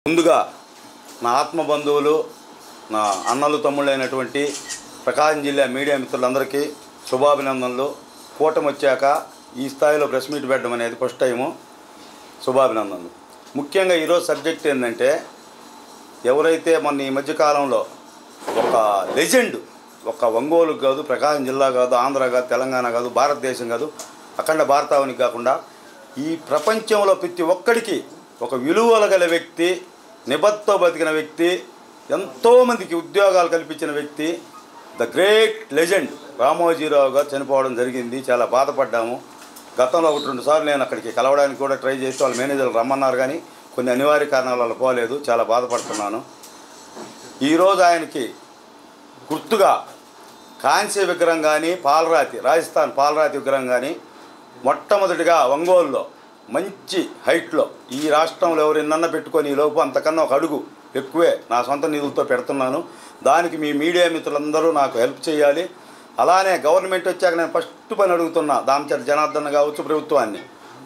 ముందుగా నా ఆత్మ బంధువులు నా అన్నలు తమ్ముళ్ళైనటువంటి ప్రకాశం జిల్లా మీడియా మిత్రులందరికీ శుభాభినందనలు. కూటమి వచ్చాక ఈ స్థాయిలో ప్రెస్ మీట్ పెట్టడం అనేది ఫస్ట్ టైము. శుభాభినందనలు. ముఖ్యంగా ఈరోజు సబ్జెక్ట్ ఏంటంటే, ఎవరైతే మొన్న ఈ మధ్యకాలంలో ఒక లెజెండ్, ఒక ఒంగోలు కాదు, ప్రకాశం జిల్లా కాదు, ఆంధ్ర కాదు, తెలంగాణ కాదు, భారతదేశం కాదు, అఖండ భారతావనికి కాకుండా ఈ ప్రపంచంలో ప్రతి ఒక్కడికి ఒక విలువలు గల వ్యక్తి, నిబద్ధతో బతికిన వ్యక్తి, ఎంతోమందికి ఉద్యోగాలు కల్పించిన వ్యక్తి, ద గ్రేట్ లెజెండ్ రామోజీరావు గారు చనిపోవడం జరిగింది. చాలా బాధపడ్డాము. గతంలో 1-2 సార్లు నేను అక్కడికి కలవడానికి కూడా ట్రై చేస్తే వాళ్ళ మేనేజర్లు రమ్మన్నారు, కానీ కొన్ని అనివార్య కారణాల వల్ల పోలేదు. చాలా బాధపడుతున్నాను. ఈరోజు ఆయనకి గుర్తుగా కాంస్య విగ్రహం కానీ, పాలరాతి, రాజస్థాన్ పాలరాతి విగ్రహం కానీ మొట్టమొదటిగా ఒంగోలులో మంచి హైట్లో, ఈ రాష్ట్రంలో ఎవరినన్నా పెట్టుకొని ఈ లోపు అంతకన్నా ఒక అడుగు ఎక్కువే నా సొంత నిధులతో పెడుతున్నాను. దానికి మీ మీడియా మిత్రులందరూ నాకు హెల్ప్ చేయాలి. అలానే గవర్నమెంట్ వచ్చాక నేను ఫస్ట్ పని అడుగుతున్నా దామచర్ల జనార్దన్ కావచ్చు, ప్రభుత్వాన్ని,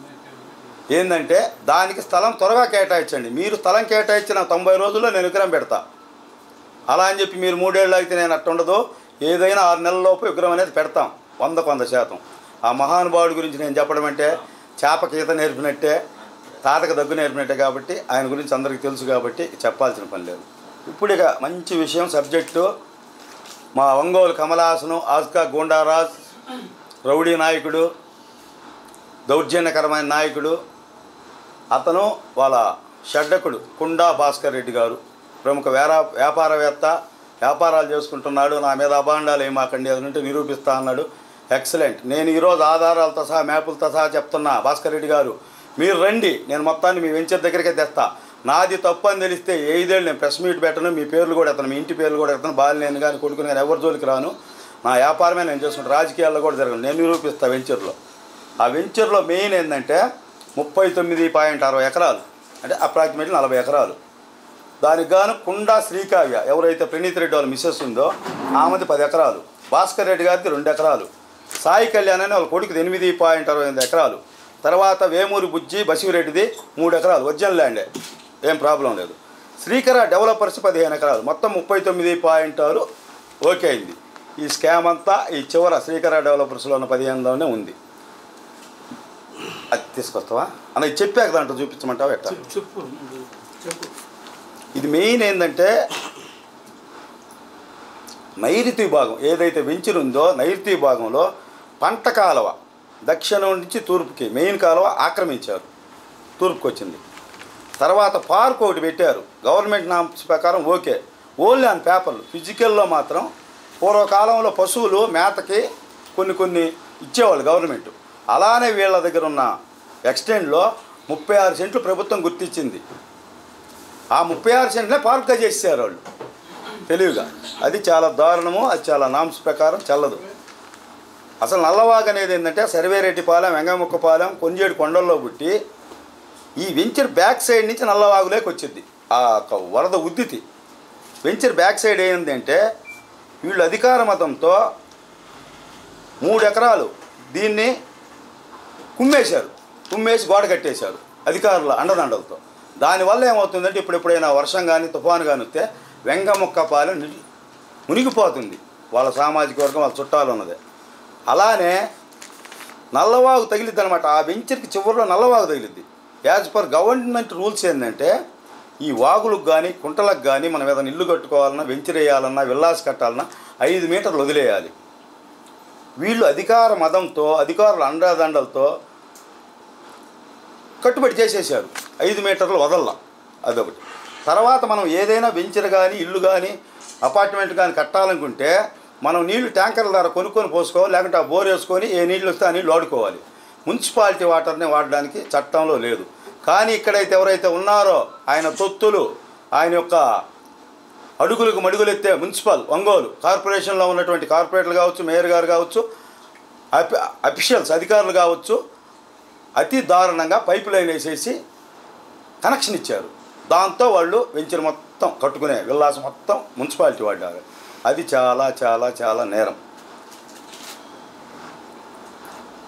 ఏంటంటే దానికి స్థలం త్వరగా కేటాయించండి. మీరు స్థలం కేటాయించిన 90 రోజుల్లో నేను విగ్రహం పెడతా. అలా అని చెప్పి మీరు 3 ఏళ్ళు అయితే నేను అట్టు ఉండదు. ఏదైనా 6 నెలలలోపు విగ్రహం అనేది పెడతాం, 100%. ఆ మహానుభావుడి గురించి నేను చెప్పడం అంటే చేపకి ఈత నేర్పినట్టే, తాతకు దగ్గు నేర్పినట్టే. కాబట్టి ఆయన గురించి అందరికీ తెలుసు కాబట్టి చెప్పాల్సిన పని లేదు. ఇప్పుడు ఇక మంచి విషయం సబ్జెక్టు. మా ఒంగోలు కమలాసను ఆస్కా గూండారాజ్, రౌడీ నాయకుడు, దౌర్జన్యకరమైన నాయకుడు. అతను వాళ్ళ షడ్డకుడు కుండా భాస్కర్ రెడ్డి గారు ప్రముఖ వ్యాపారవేత్త, వ్యాపారాలు చేసుకుంటున్నాడు. నా మీద అభాండాలు ఏమాకండి, అది ఉంటే నిరూపిస్తా అన్నాడు. ఎక్సలెంట్. నేను ఈరోజు ఆధారాలతో సహా, మ్యాపులతో సహా చెప్తున్నా, భాస్కర్ రెడ్డి గారు మీరు రండి, నేను మొత్తాన్ని మీ వెంచర్ దగ్గరికే తెస్తా. నాది తప్పు అని తెలిస్తే 5 ఏళ్ళు నేను ప్రెస్ మీట్ పెట్టను, మీ పేర్లు కూడా ఎత్తాను, మీ ఇంటి పేర్లు కూడా ఎత్తాను, బాలినేని కానీ కొడుకుని కానీ ఎవరి జోలికి రాను. నా వ్యాపారమే నేను చేసుకుంటాను, రాజకీయాల్లో కూడా జరగను. నేను నిరూపిస్తాను వెంచర్లో. ఆ వెంచర్లో మెయిన్ ఏంటంటే 39.60 ఎకరాలు, అంటే అప్రాక్సిమేట్లీ 40 ఎకరాలు. దానికి గాను కుండా శ్రీకావ్య, ఎవరైతే ప్రణీత్ రెడ్డి వాళ్ళ మిస్సెస్ ఉందో ఆమెది 10 ఎకరాలు, భాస్కర్ రెడ్డి గారిది 2 ఎకరాలు, సాయి కళ్యాణ్ అని వాళ్ళ కొడుకుది 8.68 ఎకరాలు, తర్వాత వేమూరి బుజ్జి బసివిరెడ్డిది 3 ఎకరాలు, ఒరిజినల్ ల్యాండే, ఏం ప్రాబ్లం లేదు. శ్రీకర డెవలపర్స్ 15 ఎకరాలు, మొత్తం 39.6 ఓకే అయింది. ఈ స్కామ్ అంతా ఈ చివర శ్రీకర డెవలపర్స్లో ఉన్న 15లోనే ఉంది. అది తీసుకొస్తావా అన్న? ఇది చెప్పాక దాంట్లో చూపించమంటావా ఎట్లా? ఇది మెయిన్ ఏంటంటే నైరుతి భాగం ఏదైతే వెంచర్ ఉందో, నైరుతి భాగంలో పంట కాలువ దక్షిణం నుంచి తూర్పుకి మెయిన్ కాలువ ఆక్రమించారు, తూర్పుకి వచ్చింది. తర్వాత పార్క్ ఒకటి పెట్టారు, గవర్నమెంట్ నామ్స్ ప్రకారం ఓకే, ఓన్లీ ఆన్ పేపర్లు. ఫిజికల్లో మాత్రం పూర్వకాలంలో పశువులు మేతకి కొన్ని ఇచ్చేవాళ్ళు గవర్నమెంట్. అలానే వీళ్ళ దగ్గర ఉన్న ఎక్స్టెండ్లో 36 సెంట్లు ప్రభుత్వం గుర్తించింది. ఆ 36 సెంట్లే పార్క్గా చేసేసారు వాళ్ళు తెలివిగా. అది చాలా దారుణము, అది చాలా నామ్స్ ప్రకారం చెల్లదు. అసలు నల్లవాగు అనేది ఏంటంటే సర్వేరెడ్డిపాలెం, వెంగముక్కపాలెం, కొంజేడు కొండల్లో పుట్టి ఈ వెంచర్ బ్యాక్ సైడ్ నుంచి నల్లవాగులోకి వచ్చింది. ఆ వరద ఉద్దితి వెంచర్ బ్యాక్ సైడ్ ఏంటంటే వీళ్ళు అధికార మతంతో 3 ఎకరాలు దీన్ని కుమ్మేసి గోడ కట్టేశారు అధికారుల అండదండలతో. దానివల్ల ఏమవుతుందంటే ఎప్పుడైనా వర్షం కానీ తుఫాను కానీ వస్తే వెంగముక్కపాలెం మునిగిపోతుంది. వాళ్ళ సామాజిక వర్గం, వాళ్ళ చుట్టాలు ఉన్నదే. అలానే నల్లవాగు తగిలిద్ది అనమాట. ఆ వెంచర్కి చివరిలో నల్లవాగు తగిలిద్ది. యాజ్ పర్ గవర్నమెంట్ రూల్స్ ఏంటంటే ఈ వాగులకు కానీ కుంటలకు కానీ మనం ఏదైనా ఇల్లు కట్టుకోవాలన్నా, వెంచర్ వేయాలన్నా, విల్లాస్ కట్టాలన్నా 5 మీటర్లు వదిలేయాలి. వీళ్ళు అధికార మదంతో, అధికారుల అండదండలతో కట్టుబడి చేసేసారు. 5 మీటర్లు వదల్లా, అదొకటి. తర్వాత మనం ఏదైనా వెంచర్ కానీ, ఇల్లు కానీ, అపార్ట్మెంట్ కానీ కట్టాలనుకుంటే మనం నీళ్లు ట్యాంకర్ల ద్వారా కొనుక్కొని పోసుకోవాలి, లేకుంటే ఆ బోర్ వేసుకొని ఏ నీళ్ళు వస్తే ఆ నీళ్ళు వాడుకోవాలి. మున్సిపాలిటీ వాటర్ని వాడడానికి చట్టంలో లేదు. కానీ ఇక్కడైతే ఎవరైతే ఉన్నారో ఆయన తొత్తులు, ఆయన యొక్క అడుగులకు మడుగులెత్తే మున్సిపల్ ఒంగోలు కార్పొరేషన్లో ఉన్నటువంటి కార్పొరేటర్లు కావచ్చు, మేయర్ గారు కావచ్చు, అఫీషియల్స్ అధికారులు కావచ్చు, అతి దారుణంగా పైప్ లైన్ వేసేసి కనెక్షన్ ఇచ్చారు. దాంతో వాళ్ళు వెంచర్ మొత్తం కట్టుకునే విల్లాసం మొత్తం మున్సిపాలిటీ వాడారు. అది చాలా చాలా చాలా నేరం.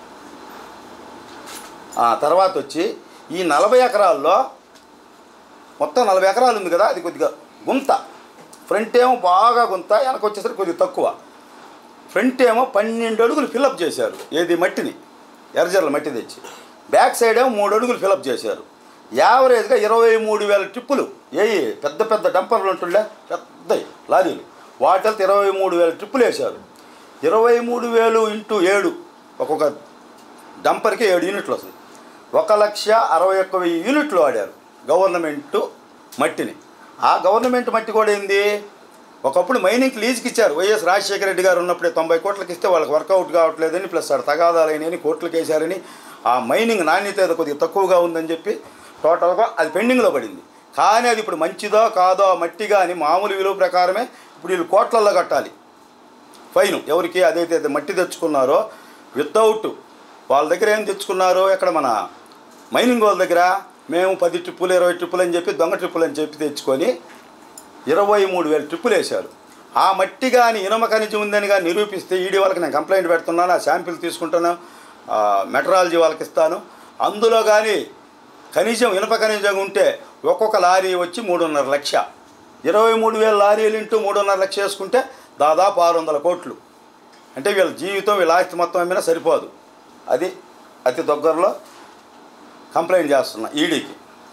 తర్వాత వచ్చి ఈ 40 ఎకరాల్లో మొత్తం 40 ఎకరాలు ఉంది కదా, అది కొద్దిగా గుంత. ఫ్రంట్ ఏమో బాగా గుంత, వెనక వచ్చేసరికి కొద్దిగా తక్కువ. ఫ్రంట్ ఏమో 12 అడుగులు ఫిల్అప్ చేశారు, ఏది మట్టిని, ఎర్రజర్ల మట్టి తెచ్చి. బ్యాక్ సైడ్ ఏమో 3 అడుగులు ఫిల్అప్ చేశారు. యావరేజ్గా 23,000 ట్రిప్పులు. పెద్ద పెద్ద డంపర్లు ఉంటుండే, పెద్ద లారీలు, వాటితో 23,000 ట్రిప్పులు వేశారు. 23,000 ఇంటూ 7, ఒక్కొక్క డంపర్కి 7 యూనిట్లు వస్తుంది. 1,61,000 యూనిట్లు వాడారు గవర్నమెంటు మట్టిని. ఆ గవర్నమెంట్ మట్టి కూడా ఏంది, ఒకప్పుడు మైనింగ్కి లీజుకి ఇచ్చారు. వైఎస్ రాజశేఖర రెడ్డి గారు ఉన్నప్పుడే 90 కోట్లకి ఇస్తే వాళ్ళకి వర్కౌట్ కావట్లేదని, ప్లస్ తగాదాలైనని కోట్లకి వేశారని, ఆ మైనింగ్ నాణ్యత కొద్దిగా తక్కువగా ఉందని చెప్పి టోటల్గా అది పెండింగ్లో పడింది. కానీ అది ఇప్పుడు మంచిదో కాదో మట్టి కానీ మామూలు విలువ ప్రకారమే ఇప్పుడు వీళ్ళు కోట్లల్లో కట్టాలి ఫైన్. ఎవరికి అదైతే మట్టి తెచ్చుకున్నారో వితౌట్ వాళ్ళ దగ్గర ఏం తెచ్చుకున్నారో, ఎక్కడ మన మైనింగ్ వాళ్ళ దగ్గర మేము 10 ట్రిప్పులు 20 ట్రిప్పులు అని చెప్పి దొంగ ట్రిప్పులు అని చెప్పి తెచ్చుకొని 23,000 ట్రిప్పులు వేశారు. ఆ మట్టి కానీ ఇనుమ ఖనిజం ఉందని కానీ నిరూపిస్తే ఈడీ వాళ్ళకి నేను కంప్లైంట్ పెడుతున్నాను, ఆ శాంపిల్ తీసుకుంటాను, మెట్రాలజీ వాళ్ళకి ఇస్తాను. అందులో కానీ ఖనిజం ఇనుప ఖనిజం ఉంటే ఒక్కొక్క లారీ వచ్చి 3.5 లక్ష. 23,000 లారీలు ఇంటూ 3.5 లక్ష వేసుకుంటే దాదాపు 600 కోట్లు. అంటే వీళ్ళ జీవితం వీళ్ళ ఆస్తి మొత్తం ఏమైనా సరిపోదు. అది అతి దగ్గరలో కంప్లైంట్ చేస్తున్నా ఈడీకి.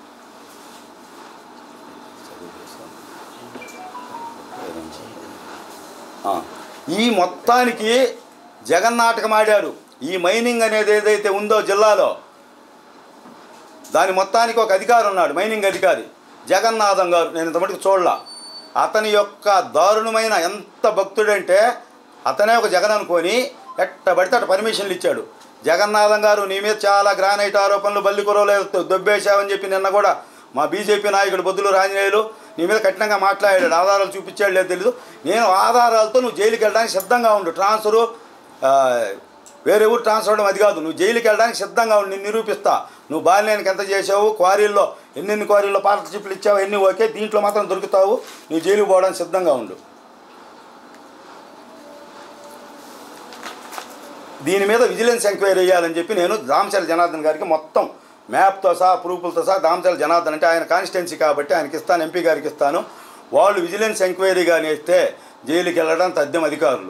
ఈ మొత్తానికి జగన్నాటకం ఆడారు. ఈ మైనింగ్ అనేది ఏదైతే ఉందో జిల్లాలో, దాని మొత్తానికి ఒక అధికారి ఉన్నాడు, మైనింగ్ అధికారి జగన్నాథం గారు. నేను ఇంతమటుకు చూడలా. అతని యొక్క దారుణమైన ఎంత భక్తుడంటే అతనే ఒక జగన్ అనుకొని ఎట్ట పడితే అట్ట పర్మిషన్లు ఇచ్చాడు. జగన్నాథం గారు నీ మీద చాలా గ్రానైట్ ఆరోపణలు, బల్లికొరవలేదు దొబ్బేశావని చెప్పి నిన్న కూడా మా బీజేపీ నాయకుడు బొద్దులూరు ఆంజనేయులు నీ మీద కఠినంగా మాట్లాడాడు. ఆధారాలు చూపించాడు లేదు తెలీదు. నేను ఆధారాలతో నువ్వు జైలుకి వెళ్ళడానికి సిద్ధంగా ఉండు. ట్రాన్స్ఫరు వేరే ఊరు ట్రాన్స్ఫర్ అవ్వడం అది కాదు, నువ్వు జైలుకి వెళ్ళడానికి సిద్ధంగా ఉండి నేను నిరూపిస్తా. నువ్వు బాలినేనికి ఎంత చేసావు, క్వారీల్లో ఎన్నెన్ని క్వారీల్లో పార్ట్నర్షిప్లు ఇచ్చావు, ఎన్ని ఓకే, దీంట్లో మాత్రం దొరుకుతావు, నువ్వు జైలుకి పోవడానికి సిద్ధంగా ఉండు. దీని మీద విజిలెన్స్ ఎంక్వైరీ చేయాలని చెప్పి నేను దామచర్ల జనార్దన్ గారికి మొత్తం మ్యాప్తో సహా ప్రూఫ్లతో సహా, దామచర్ల జనార్దన్ అంటే ఆయన కాన్స్టిట్యున్సీ కాబట్టి ఆయనకి ఇస్తాను, ఎంపీ గారికి ఇస్తాను. వాళ్ళు విజిలెన్స్ ఎంక్వైరీగా నేస్తే జైలుకి వెళ్ళడం తథ్యం అధికారులు.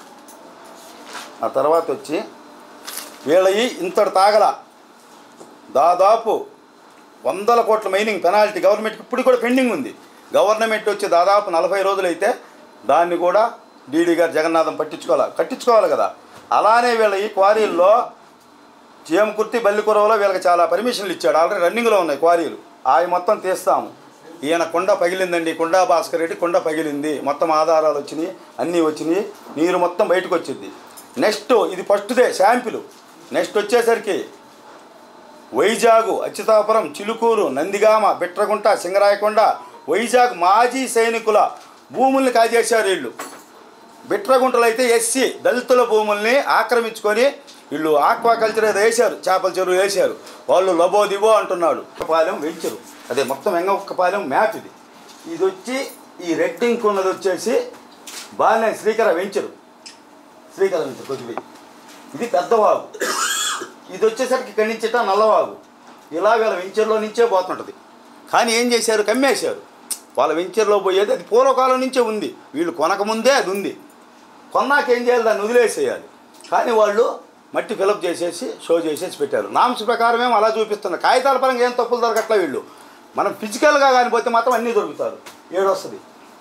ఆ తర్వాత వచ్చి వీళ్ళవి ఇంతటి తాగల దాదాపు 100 కోట్ల మైనింగ్ పెనాల్టీ గవర్నమెంట్కి ఇప్పుడు కూడా పెండింగ్ ఉంది. గవర్నమెంట్ వచ్చి దాదాపు 40 రోజులైతే దాన్ని కూడా డీడీ గారు జగన్నాథం కట్టించుకోవాలి కదా. అలానే వీళ్ళ ఈ క్వారీల్లో చేమకుర్తి బల్లికొరవలో వీళ్ళకి చాలా పర్మిషన్లు ఇచ్చాడు, ఆల్రెడీ రన్నింగ్లో ఉన్నాయి క్వారీలు. అవి మొత్తం తీస్తాము. ఈయన కుండ పగిలిందండి, కుండా భాస్కర్ రెడ్డి కుండ పగిలింది, మొత్తం ఆధారాలు వచ్చినాయి, అన్నీ వచ్చినాయి, నీరు మొత్తం బయటకు వచ్చింది. నెక్స్ట్ ఇది ఫస్ట్దే శాంపిల్. నెక్స్ట్ వచ్చేసరికి వైజాగ్, అచ్యుతాపురం, చిలుకూరు, నందిగామ, బిట్రగుంట, సింగరాయకొండ, వైజాగ్ మాజీ సైనికుల భూముల్ని కాజేశారు వీళ్ళు. బిట్రగుంటలో అయితే ఎస్సీ దళితుల భూముల్ని ఆక్రమించుకొని వీళ్ళు ఆక్వాకల్చర్ ఏదో వేశారు, చేపల చెరువు వేశారు. వాళ్ళు లబోదిబో అంటున్నాడు. పాలెం వెంచరు, అదే మొత్తం వెంగొక్కపాలెం మ్యాప్ ఇది. ఇది వచ్చి ఈ రెడ్డింగ్ ఉన్నది వచ్చేసి బాగానే శ్రీకర వెంచరు కొద్దిగా. ఇది పెద్దవాగు. ఇది వచ్చేసరికి ఇక్కడి నుంచి నల్లవాగు. ఇలా వీళ్ళ వెంచర్లో నుంచే పోతుంటుంది. కానీ ఏం చేశారు, కమ్మేశారు. వాళ్ళ వెంచర్లో పోయేది అది పూర్వకాలం నుంచే ఉంది, వీళ్ళు కొనకముందే అది ఉంది. కొన్నాక ఏం చేయాలి, దాన్ని వదిలేసేయాలి. కానీ వాళ్ళు మట్టి ఫిలప్ చేసేసి షో చేసేసి పెట్టారు. నామ్స్ ప్రకారమేమో అలా చూపిస్తున్నారు. కాగితాల పరంగా ఏం తప్పులు దొరకట్లే వీళ్ళు. మనం ఫిజికల్గా కానిపోతే మాత్రం అన్నీ దొరుకుతారు. ఏడొస్తుంది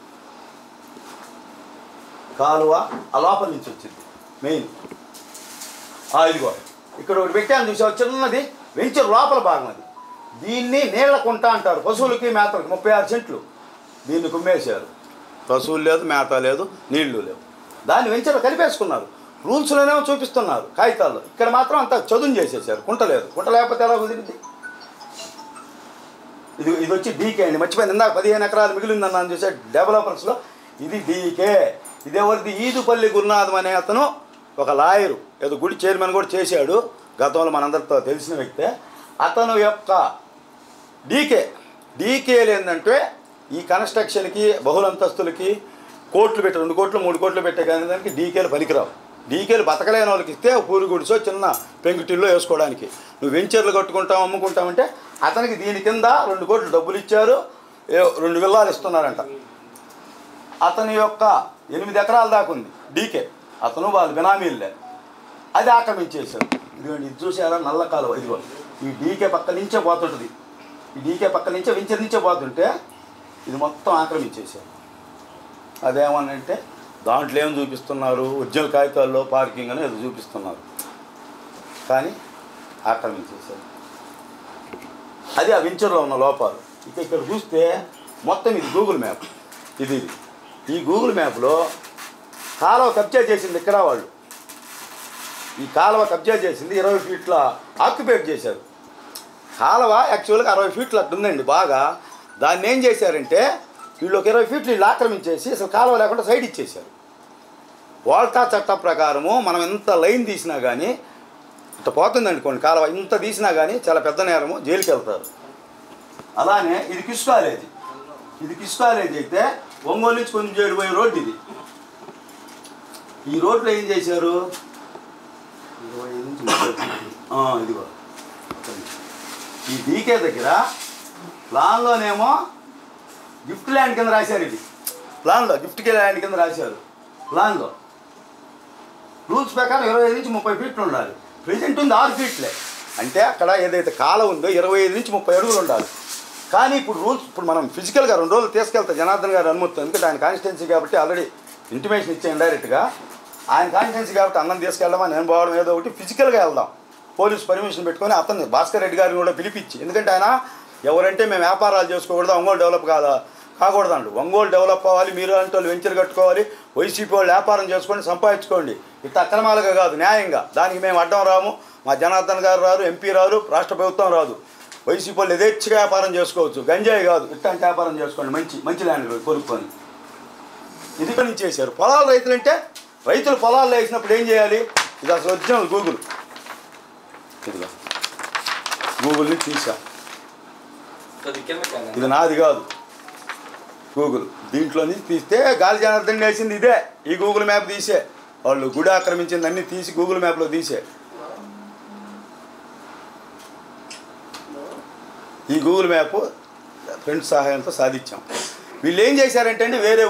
కాలువ ఆ లోపల నుంచి వచ్చింది మెయిన్. ఇదిగో ఇక్కడ ఒకటి పెట్టాను చూసావు, చిన్నది వెంచర్ లోపల భాగం అది. దీన్ని నీళ్ల కుంట అంటారు. పశువులకి మేతలకి 36 సెంట్లు దీన్ని కుమ్మేశారు. పశువులు లేదు, మేత లేదు, నీళ్లు లేవు. దాన్ని వెంచర్ కలిపేసుకున్నారు. రూల్స్లోనేమో చూపిస్తున్నారు కాగితాల్లో. ఇక్కడ మాత్రం అంతా చదును చేసేసారు. కుంట లేదు. కుంట లేకపోతే ఎలా కుదిరింది? ఇది వచ్చి డీకే అండి, మర్చిపోయింది. ఇందాక 15 ఎకరాలు మిగిలిందన్నాను చూసే డెవలపర్స్లో. ఇది డీకే. ఇదేవరిది ఈదుపల్లి గురునాథం అనే అతను ఒక లాయరు, ఏదో గుడి చైర్మన్ కూడా చేశాడు గతంలో, మనందరితో తెలిసిన వ్యక్తే. అతను యొక్క డీకేలు ఏంటంటే ఈ కన్స్ట్రక్షన్కి బహుళంతస్తులకి కోట్లు పెట్టి 2 కోట్లు 3 కోట్లు పెట్టే కానీ దానికి డీకేలు పనికిరావు. డీకేలు బతకలేని వాళ్ళకి ఇస్తే పూరి గుడిసో చిన్న పెంకుటిల్లో వేసుకోవడానికి. నువ్వు వెంచర్లు కట్టుకుంటావు అమ్ముకుంటామంటే అతనికి దీని కింద 2 కోట్లు డబ్బులు ఇచ్చారు. 2 విల్లాలు ఇస్తున్నారంట. అతని యొక్క 8 ఎకరాల దాకా ఉంది డీకే, అతను వాళ్ళు బినామీలే, అది ఆక్రమించేశారు. ఇదిగోండి, ఇది చూసారా నల్ల కాలువ, ఇదిగో ఈ డీకే పక్క నుంచే పోతుంటుంది, ఈ డీకే పక్క నుంచే వెంచర్ నుంచే పోతుంటే ఇది మొత్తం ఆక్రమించేశారు. అదేమనంటే దాంట్లో ఏం చూపిస్తున్నారు, ఒరిజినల్ కాగితాల్లో పార్కింగ్ అని అది చూపిస్తున్నారు, కానీ ఆక్రమించేశారు. అది ఆ వెంచర్లో ఉన్న లోపాలు. ఇక ఇక్కడ చూస్తే మొత్తం ఇది గూగుల్ మ్యాప్, ఇది ఈ గూగుల్ మ్యాప్లో కాలువ కబ్జా చేసింది ఇక్కడ వాళ్ళు, ఈ కాలువ కబ్జా చేసింది 20 ఫీట్ల ఆక్యుపేట్ చేశారు. కాలువ యాక్చువల్గా 60 ఫీట్లు అట్టుందండి బాగా, దాన్ని ఏం చేశారంటే వీళ్ళు ఒక 20 ఫీట్లు వీళ్ళు ఆక్రమించేసి అసలు కాలువ లేకుండా సైడ్ ఇచ్చేశారు. వాల్టా చట్టం ప్రకారము మనం ఎంత లైన్ తీసినా కానీ ఇంత పోతుందండి, కొన్ని కాలువ ఇంత తీసినా కానీ చాలా పెద్ద నేరము, జైలుకి వెళ్తారు. అలానే ఇది కిష్ కాలేజీ, ఇది కిష్ కాలేజీ అయితే ఒంగోలు నుంచి కొంచెం చేడిపోయే రోడ్డు ఇది. ఈ రోడ్లో ఏం చేశారు, ఇదిగో ఈ డీకే దగ్గర ప్లాన్లోనేమో గిఫ్ట్ ల్యాండ్ కింద రాశారు, ఇది ప్లాన్లో గిఫ్ట్ ల్యాండ్ కింద రాశారు. ప్లాన్లో రూల్స్ ప్రకారం 25 నుంచి 30 ఫీట్లు ఉండాలి, ప్రెజెంట్ ఉంది 6 ఫీట్లే. అంటే అక్కడ ఏదైతే కాలం ఉందో 25 నుంచి 30 అడుగులు ఉండాలి. కానీ ఇప్పుడు రూల్స్, ఇప్పుడు మనం ఫిజికల్గా 2 రోజులు తీసుకెళ్తాం జనార్దన్ గారు అనుమతి, ఎందుకంటే ఆయన కాన్స్టిట్యున్సీ కాబట్టి ఆల్రెడీ ఇంటిమేషన్ ఇచ్చాను డైరెక్ట్గా, ఆయన కాన్స్టిట్యున్సీ కాబట్టి అన్నం తీసుకెళ్ళమని నేను పోవడం ఏదో ఒకటి ఫిజికల్గా వెళ్దాం, పోలీస్ పర్మిషన్ పెట్టుకొని అతన్ని భాస్కర్ రెడ్డి గారిని కూడా పిలిపించి, ఎందుకంటే ఆయన ఎవరంటే మేము వ్యాపారాలు చేసుకోకూడదు, ఒంగోలు డెవలప్ కాకూడదండి, ఒంగోలు డెవలప్ అవ్వాలి, మీరు అంటే వాళ్ళు వెంచర్ కట్టుకోవాలి, వైసీపీ వాళ్ళు వ్యాపారం చేసుకోండి, సంపాదించుకోండి, ఇట్లా అక్రమాలుగా కాదు న్యాయంగా, దానికి మేము అడ్డం రాము, మా జనార్దన్ గారు రారు, ఎంపీ రారు, రాష్ట్ర ప్రభుత్వం రాదు, వైసీపీ వాళ్ళు యథేచ్ఛగా వ్యాపారం చేసుకోవచ్చు, గంజాయి కాదు ఇట్లాంటి వ్యాపారం చేసుకోండి, మంచి ల్యాండ్ కొనుక్కొని. ఇది పని చేశారు. పొలాలు రైతులంటే రైతులు పొలాల్లో వేసినప్పుడు ఏం చేయాలి, ఇది అసలు ఒరిజినల్ గూగుల్, ఇదిగా గూగుల్ నుంచి తీసా, ఇది నాది కాదు గూగుల్, దీంట్లో నుంచి తీస్తే గాలి జనార్దన్ వేసింది ఇదే, ఈ గూగుల్ మ్యాప్ తీసే వాళ్ళు గుడి ఆక్రమించింది అన్నీ తీసి గూగుల్ మ్యాప్లో తీసే, ఈ గూగుల్ మ్యాప్ ఫ్రెండ్స్ సహాయంతో సాధించాం. వీళ్ళు ఏం చేశారంటే అండి, వేరే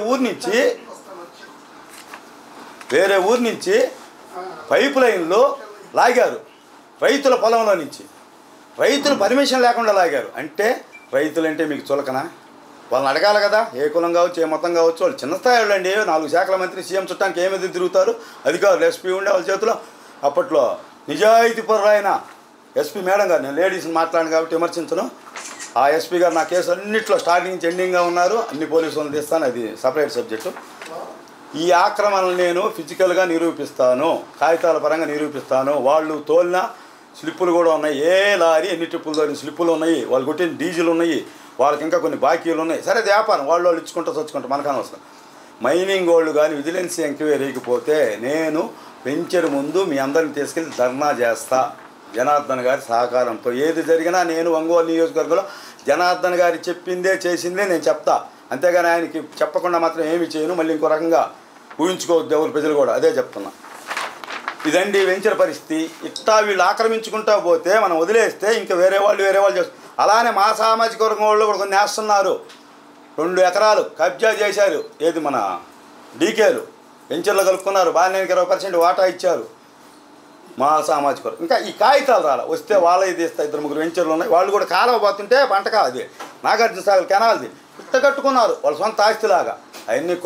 ఊరు నుంచి పైప్ లైన్లో లాగారు, రైతుల పొలంలో నుంచి, రైతులు పర్మిషన్ లేకుండా లాగారు. అంటే రైతులంటే మీకు చులకనా, వాళ్ళని అడగాలి కదా, ఏ కులం కావచ్చు, ఏ మతం కావచ్చు, వాళ్ళు చిన్న స్థాయిలో అండి, 4 శాఖల మంత్రి సీఎం చుట్టానికి ఏమేది తిరుగుతారు, అధికారులు ఎస్పీ ఉండే వాళ్ళ చేతిలో. అప్పట్లో నిజాయితీ పరులైన ఎస్పీ మేడం గారు, నేను లేడీస్ని మాట్లాడాను కాబట్టి విమర్శించను, ఆ ఎస్పీ గారు నా కేసు అన్నింటిలో స్టార్టింగ్ నుంచి ఎండింగ్గా ఉన్నారు, అన్ని పోలీసులను తీస్తాను, అది సపరేట్ సబ్జెక్టు. ఈ ఆక్రమణలు నేను ఫిజికల్గా నిరూపిస్తాను, కాగితాల పరంగా నిరూపిస్తాను, వాళ్ళు తోలిన స్లిప్పులు కూడా ఉన్నాయి, ఏ లారీ ఎన్ని ట్రిప్పులు తోలిన స్లిప్పులు ఉన్నాయి, వాళ్ళు కొట్టిన డీజిల్ ఉన్నాయి, వాళ్ళకి ఇంకా కొన్ని బాకీలు ఉన్నాయి. సరే వ్యాపారం వాళ్ళు ఇచ్చుకుంటూ చచ్చుకుంటారు, మనకని అవసరం. మైనింగ్ వాళ్ళు కానీ విజిలెన్స్ ఎంక్వైరీకి నేను వెంచర్ ముందు మీ అందరిని తీసుకెళ్ళి ధర్నా చేస్తా, జనార్దన్ గారి సహకారంతో. ఏది జరిగినా నేను ఒంగోలు నియోజకవర్గంలో జనార్దన్ గారి చెప్పిందే చేసిందే నేను చెప్తా, అంతేగాని ఆయనకి చెప్పకుండా మాత్రం ఏమి చేయను. మళ్ళీ ఇంకో రకంగా ఊహించుకోవద్దు ఎవరు ప్రజలు కూడా, అదే చెప్తున్నా. ఇదండి వెంచర్ పరిస్థితి. ఇట్లా వీళ్ళు ఆక్రమించుకుంటా పోతే మనం వదిలేస్తే ఇంకా వేరే వాళ్ళు చేస్తారు. అలానే మా సామాజిక వర్గం వాళ్ళు కూడా కొన్ని వేస్తున్నారు, 2 ఎకరాలు కబ్జా చేశారు, ఏది మన డీకేలు వెంచర్లో కలుపుకున్నారు, బాగానే 20% వాటా ఇచ్చారు మా సామాజిక వర్గం. ఇంకా ఈ కాగితాలు రాలా, వస్తే వాళ్ళవి తీస్తా, 2-3 వెంచర్లు ఉన్నాయి, వాళ్ళు కూడా కాలువ పోతుంటే పంటకా అది నాగార్జున సాగర్ కెనాల్ది పుట్ట కట్టుకున్నారు వాళ్ళ సొంత ఆస్తిలాగా. అవన్నీ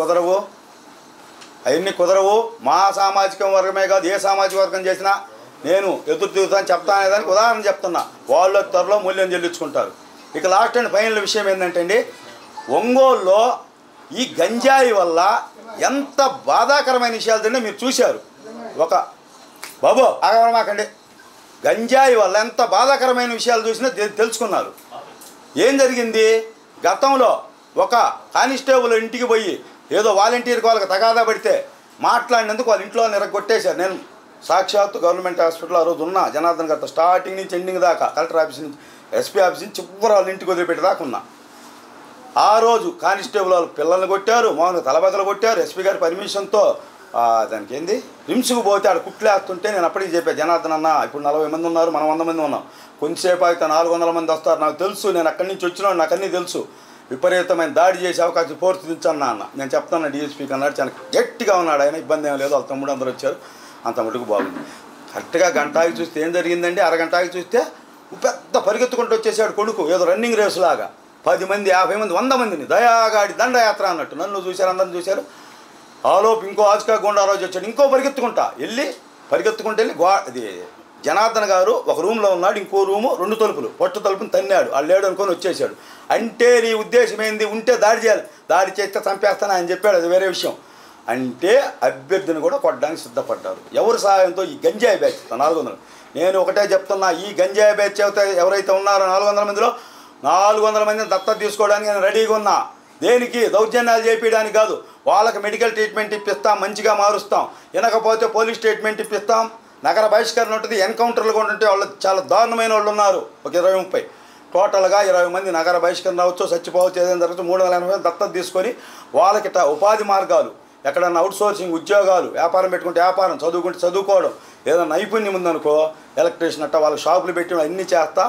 కుదరవు. మా సామాజిక వర్గమే కాదు, ఏ సామాజిక వర్గం చేసినా నేను ఎదురు తిరుగుతాను చెప్తాను అనేదానికి ఉదాహరణ చెప్తున్నా. వాళ్ళు త్వరలో మూల్యం చెల్లించుకుంటారు. ఇక లాస్ట్ అండ్ ఫైనల్ విషయం ఏంటంటే అండి, ఒంగోలులో ఈ గంజాయి వల్ల ఎంత బాధాకరమైన విషయాలు తింటే మీరు చూశారు. ఒక బాబు ఆగమాకండి, గంజాయి వల్ల ఎంత బాధాకరమైన విషయాలు చూసినా తెలుసుకున్నారు. ఏం జరిగింది, గతంలో ఒక కానిస్టేబుల్ ఇంటికి పోయి ఏదో వాలంటీర్కి వాళ్ళకి తగాదా పడితే మాట్లాడినందుకు వాళ్ళ ఇంట్లో నిరగొట్టేశారు. నేను సాక్షాత్తు గవర్నమెంట్ హాస్పిటల్ ఆ రోజు ఉన్నా, జనార్దన్ గారితో స్టార్టింగ్ నుంచి ఎండింగ్ దాకా, కలెక్టర్ ఆఫీస్ నుంచి ఎస్పీ ఆఫీస్ నుంచి చివరి వాళ్ళ ఇంటికి వదిలిపెట్టేదాకా ఉన్నా. ఆ రోజు కానిస్టేబుల్ వాళ్ళు పిల్లల్ని కొట్టారు, మామూలుగా తలబగలు కొట్టారు. ఎస్పీ గారి పర్మిషన్తో దానికి ఏంది రిమ్స్కి పోతే ఆడ కుట్లేస్తుంటే నేను అప్పటికి చెప్పాను, జనార్దన్ అన్న ఇప్పుడు 40 మంది ఉన్నారు, మనం 100 మంది ఉన్నాం, కొంచెంసేపు అయితే 400 మంది వస్తారు, నాకు తెలుసు, నేను అక్కడి నుంచి వచ్చినాడు, నాకు అన్నీ తెలుసు, విపరీతమైన దాడి చేసే అవకాశం ఫోర్స్ దించన్నా అన్న. నేను చెప్తాను డీఎస్పీకి అన్నాడు. చాలా గట్టిగా ఉన్నాడు ఆయన, ఇబ్బంది ఏం లేదు. వాళ్ళ తమ్ముడు అందరూ వచ్చారు, అంత మటుకు బాగుంది. కరెక్ట్గా గంట ఆగి చూస్తే ఏం జరిగిందండి, అరగంట ఆగి చూస్తే పెద్ద పరిగెత్తుకుంటూ వచ్చేసాడు కొడుకు, ఏదో రన్నింగ్ రేసు లాగా. 10 మంది 50 మంది 100 మందిని దయాగాడి దండయాత్ర అన్నట్టు నన్ను చూశారు, అందరిని చూశారు. ఆలోపు ఇంకో ఆజ్కా గుండారాజు వచ్చాడు, ఇంకో పరిగెత్తుకుంటూ వెళ్ళి అది జనార్దన్ గారు ఒక రూమ్లో ఉన్నాడు, ఇంకో రూము 2 తలుపులు, పొట్టు తలుపుని తన్నాడు, వాళ్ళు లేడు అనుకొని వచ్చేసాడు. అంటే నీ ఉద్దేశం ఏంది, ఉంటే దాడి చేయాలి, దాడి చేస్తే చంపేస్తాను ఆయన చెప్పాడు, అది వేరే విషయం. అంటే అభ్యర్థిని కూడా కొట్టడానికి సిద్ధపడ్డారు. ఎవరి సహాయంతో? ఈ గంజాయి బ్యాచ్ 400. నేను ఒకటే చెప్తున్నా, ఈ గంజాయి బ్యాచ్ ఎవరైతే ఉన్నారో 400 మందిలో 400 మందిని దత్తత తీసుకోవడానికి నేను రెడీగా ఉన్నా. దేనికి? దౌర్జన్యాలు చేయించడానికి కాదు. వాళ్ళకి మెడికల్ ట్రీట్మెంట్ ఇప్పిస్తాం, మంచిగా మారుస్తాం. వినకపోతే పోలీస్ ట్రీట్మెంట్ ఇప్పిస్తాం, నగర బహిష్కరణ ఉంటుంది, ఎన్కౌంటర్లు కూడా ఉంటే వాళ్ళు చాలా దారుణమైన వాళ్ళు ఉన్నారు. ఒక 20-30 టోటల్గా 20 మంది నగర బహిష్కరణ అవ్వచ్చు, చచ్చిపోవచ్చు, ఏదైనా జరుగుతూ 380 మంది దత్తత తీసుకొని వాళ్ళకి ఉపాధి మార్గాలు, ఎక్కడన్నా అవుట్ సోర్సింగ్ ఉద్యోగాలు, వ్యాపారం పెట్టుకుంటే వ్యాపారం, చదువుకుంటే చదువుకోవడం, ఏదైనా నైపుణ్యం ఉందనుకో ఎలక్ట్రీషియన్ అట్ట వాళ్ళకి షాపులు పెట్టి అన్నీ చేస్తా.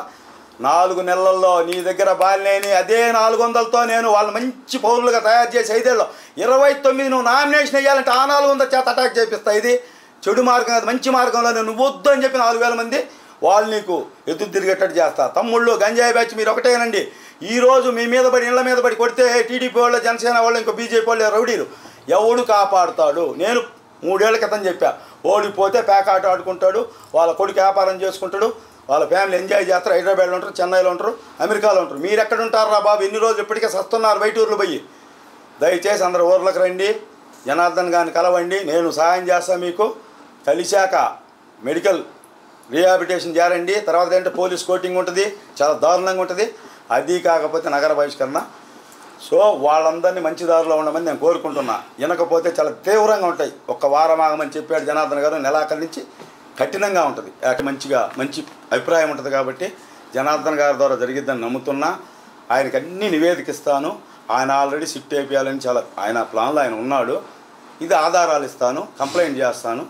4 నెలల్లో నీ దగ్గర బాలినేని అదే 400తో నేను వాళ్ళు మంచి పౌరులుగా తయారు చేసి 5 ఏళ్ళలో 29 నువ్వు నామినేషన్ వేయాలంటే ఆ 400 చేత అటాక్ చేపిస్తా. ఇది చెడు మార్గం కాదు, మంచి మార్గంలో నువ్వు వద్దు అని చెప్పి 4000 మంది వాళ్ళు నీకు ఎదురు తిరిగేటట్టు చేస్తా. తమ్ముళ్ళు గంజాయి బ్యాచ్ మీరు ఒకటేనండి. ఈరోజు మీ మీద పడి ఇళ్ల మీద పడి కొడితే టీడీపీ వాళ్ళు, జనసేన వాళ్ళు, ఇంకో బీజేపీ వాళ్ళు రౌడీలు ఎవడు కాపాడుతాడు? నేను 3 ఏళ్ల క్రితం చెప్పా, ఓడిపోతే పేకాట ఆడుకుంటాడు, వాళ్ళ కొడుకు వ్యాపారం చేసుకుంటాడు, వాళ్ళ ఫ్యామిలీ ఎంజాయ్ చేస్తారు, హైదరాబాద్లో ఉంటారు, చెన్నైలో ఉంటారు, అమెరికాలో ఉంటారు. మీరు ఎక్కడ ఉంటారు రా బాబు? ఎన్ని రోజులు ఇప్పటికే సస్తున్నారు బయట ఊర్లు పోయి. దయచేసి అందరు ఊర్లకు రండి, జనార్దన్ గారిని కలవండి, నేను సహాయం చేస్తాను మీకు. కలిశాక మెడికల్ రీహాబిలిటేషన్ చేరండి. తర్వాత ఏంటంటే పోలీస్ కోటింగ్ ఉంటుంది, చాలా దారుణంగా ఉంటుంది. అది కాకపోతే నగర బహిష్కరణ. సో వాళ్ళందరినీ మంచి దారిలో ఉండమని నేను కోరుకుంటున్నా. వినకపోతే చాలా తీవ్రంగా ఉంటాయి. ఒక్క వారం ఆగమని చెప్పాడు జనార్దన్ గారు, నెలాఖరు నుంచి కఠినంగా ఉంటుంది. మంచి అభిప్రాయం ఉంటుంది కాబట్టి జనార్దన్ గారి ద్వారా జరిగిద్దని నమ్ముతున్నా. ఆయనకి అన్ని నివేదికిస్తాను. ఆయన ఆల్రెడీ సిట్ వేయాలని చాలా ఆయన ప్లాన్లో ఆయన ఉన్నాడు. ఇది ఆధారాలు ఇస్తాను, కంప్లైంట్ చేస్తాను,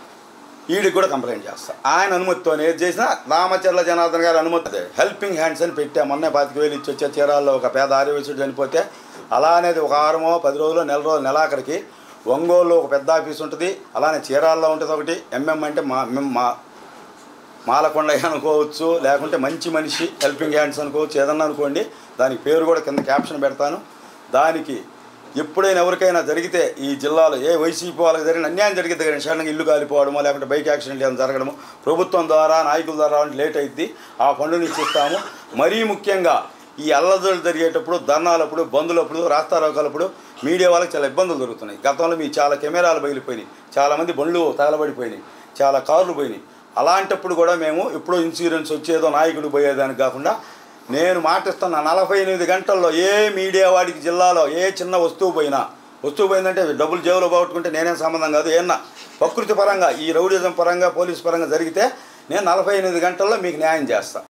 ఈడికి కూడా కంప్లైంట్ చేస్తాను. ఆయన అనుమతితో ఏది చేసినా రామచర్ల జనార్దన్ గారి అనుమతి. హెల్పింగ్ హ్యాండ్స్ అని పెట్టా, మొన్న 25,000 ఇచ్చి వచ్చే చీరాల్లో ఒక పేద ఆర్యవయసుడు చనిపోతే అలానేది ఒక 6 10 రోజులు నెలాఖరికి ఒంగోలులో ఒక పెద్ద ఆఫీస్ ఉంటుంది, అలానే చీరాల్లో ఉంటుంది ఒకటి. అంటే మాలకొండయ్య అనుకోవచ్చు, లేకుంటే మంచి మనిషి హెల్పింగ్ హ్యాండ్స్ అనుకోవచ్చు, ఏదన్నా అనుకోండి. దానికి పేరు కూడా కింద క్యాప్షన్ పెడతాను. దానికి ఎప్పుడైనా ఎవరికైనా జరిగితే ఈ జిల్లాలో ఏ వైసీపీ వాళ్ళకి జరిగిన అన్యాయం జరిగితే కానీ సడన్గా ఇల్లు కాలిపోవడమో, లేకుంటే బైక్ యాక్సిడెంట్ ఏమైనా జరగడము, ప్రభుత్వం ద్వారా నాయకుల ద్వారా లేట్ అవుద్ది, ఆ ఫండ్ నుంచి ఇస్తాము. మరీ ముఖ్యంగా ఈ అల్లజడులు జరిగేటప్పుడు, ధర్నాలప్పుడు, బంధులప్పుడు, రాస్తారోకాలప్పుడు మీడియా వాళ్ళకి చాలా ఇబ్బందులు జరుగుతున్నాయి. గతంలో మీ చాలా కెమెరాలు బయలిపోయినాయి, చాలామంది బండ్లు తగలబడిపోయినాయి, చాలా కార్లు పోయినాయి. అలాంటప్పుడు కూడా మేము ఎప్పుడో ఇన్సూరెన్స్ వచ్చేదో నాయకుడు పోయేదానికి కాకుండా నేను మాటిస్తున్నా, 48 గంటల్లో ఏ మీడియా వాడికి జిల్లాలో ఏ చిన్న వస్తువు పోయిందంటే డబ్బులు జేబులో పోగొట్టుకుంటే నేనేం సంబంధం కాదు. ఏమన్నా ప్రకృతి పరంగా ఈ రౌడిజం పరంగా పోలీసు పరంగా జరిగితే నేను 48 గంటల్లో మీకు న్యాయం చేస్తాను.